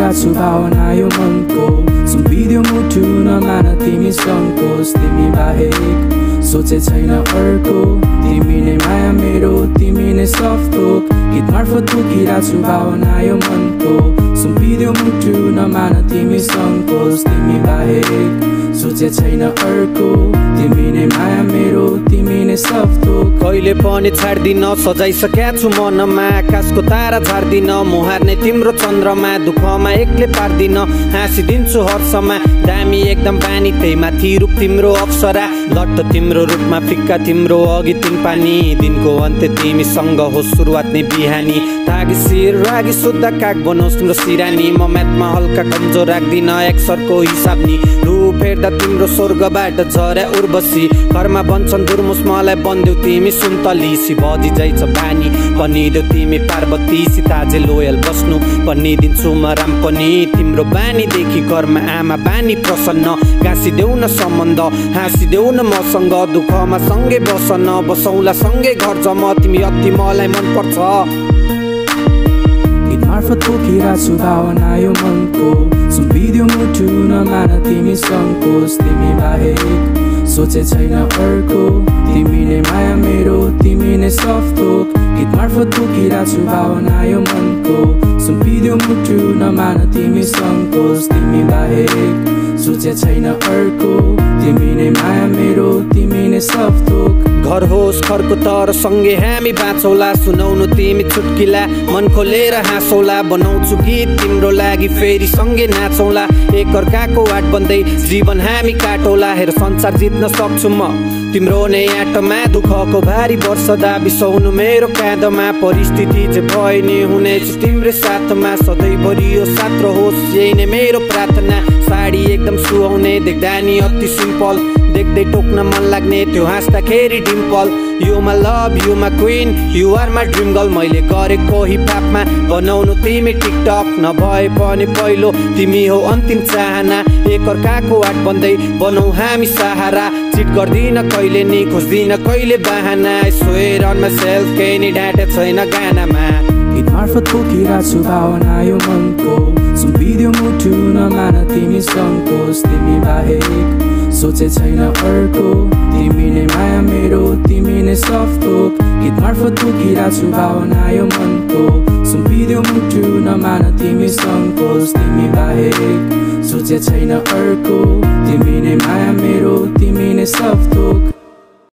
तोकिरहेको छु भावना यो मनको सुम्पिदियो मुटु नमान तिमी सङ्कोच तिमी बाहेक सोचे छैन अर्को तिमी नै माया मेरो तिमी नै सब थोक गीत मार्फत तोकिरहेको छु भावना यो मनको सुम्पिदियो मुटु नमान तिमी सङ्कोच तिमी बाहेक सोचे छैन अर्को तिमी नै माया मेरो तिमी नै सब थोक कहिले पनि छाड्दिन सजाइसक्या छु मनमा आकाशको तारा झार्दिन मुहार्ने तिम्रो चन्द्रमा दुःखमा एक्लै पार्दिन हाँसिदिन्छु हर्षमा दामी एकदम बानी त्यही माथि रूप तिम्रो अप्सरा लट्ट तिम्रो रूपमा फिक्का तिम्रो अघि तिन पानी दिनको अन्त्य तिमीसँग हो सुरुवात नै बिहानी तागी शिर रागी शुद्ध काग बनोस् तिम्रो सिरानी म म्याथमा हल्का कमजोर राख्दिन एक्सरको हिसाब नि रूप हेर्दा तिम्रो स्वर्गबाट झर्या उर्वशी घरमा बन्छन् दुर्मुस मलाई बन्देऊ तिमी सुन्तली शिवजी जाइछ बानी भनिदेऊ तिमी पार्वती सीताजे लोयल बस्नु भनिदिन्छु म राम पनि तिम्रो बानीदेखि घरमा आमा बानी प्रसन्न गाँसिदेऊ न सम्बन्ध हाँसिदेऊ न मसँग दुःखमा सँगै बसन बसौला सँगै घर जम तिमी अति मलाई मनपर्छ मार्फत तोकिरहेको छु भावना यो मनको सुम्पिदियो मुटु नमान तिमी सङ्कोच तिमी बाहेक सोचे छैन अर्को तिमी नै माया मेरो तिमी नै सब थोक गीत मार्फत तोकिरहेको छु भावना यो मनको सुम्पिदियो मुटु नमान तिमी सङ्कोच तिमी बाहेक सोचे छैन अर्को तिमी नै माया मेरो तिमी नै सब थोक घर होस् घरको तर सँगै हामी बाँचौला सुनाउनु तिमी चुटकिला मन खोलेर हाँसौला बनाउँछु गीत तिम्रो लागि फेरि सँगै नाचौला एकअर्काको वाट बन्दै जीवन हामी काटौला हेर संसार जित्न सक्छु म तिम्रो नै आँटमा दुःखको भारी वर्षदा बिसाउनु मेरो काँधमा परिस्थिति चाहिँ भए नि हुनेछ तिम्रो साथमा सधैँभरि यो साथ रहोस् यही नै मेरो प्रार्थना साडी एकदम सुहाउने देख्दा नि अति सिम्पल देख्दै टोक्न मन लाग्ने त्यो हाँस्दाखेरि dimple you my love you my queen you are my dream girl मैले गरेको हिपहपमा बनाउनु तिमी टिकटक नभए पनि पहिलो तिमी हो अन्तिम चाहना एकअर्काको वाट बन्दै बनाऊ हामी सहारा चिट गर्दिन कहिले नि खोज्दिन कहिले बहाना स्वेयर अन माई सेल्फ केही नि ढाँटे छैन गानामा गीत मार्फत तोकिरहेको छु भावना यो मनको सुम्पिदियो मुटु नमान तिमी सङ्कोच तिमी बाहेक सोचे छैन अर्को तिमी नै माया मेरो तिमी नै सब थोक गीत मार्फत तोकिरहेको छु भावना यो मनको सुम्पिदियो मुटु नमान तिमी सङ्कोच तिमी बाहेक सोचे छैन अर्को तिमी नै माया मेरो तिमी नै सब थोक